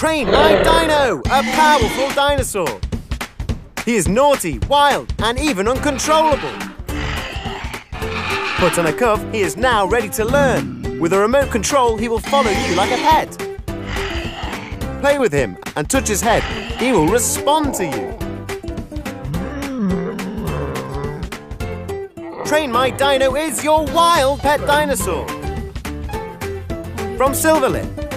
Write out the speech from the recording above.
Train my Dino, a powerful dinosaur. He is naughty, wild, and even uncontrollable. Put on a cuff, he is now ready to learn. With a remote control, he will follow you like a pet. Play with him and touch his head. He will respond to you. Train My Dino is your wild pet dinosaur. From Silverlit.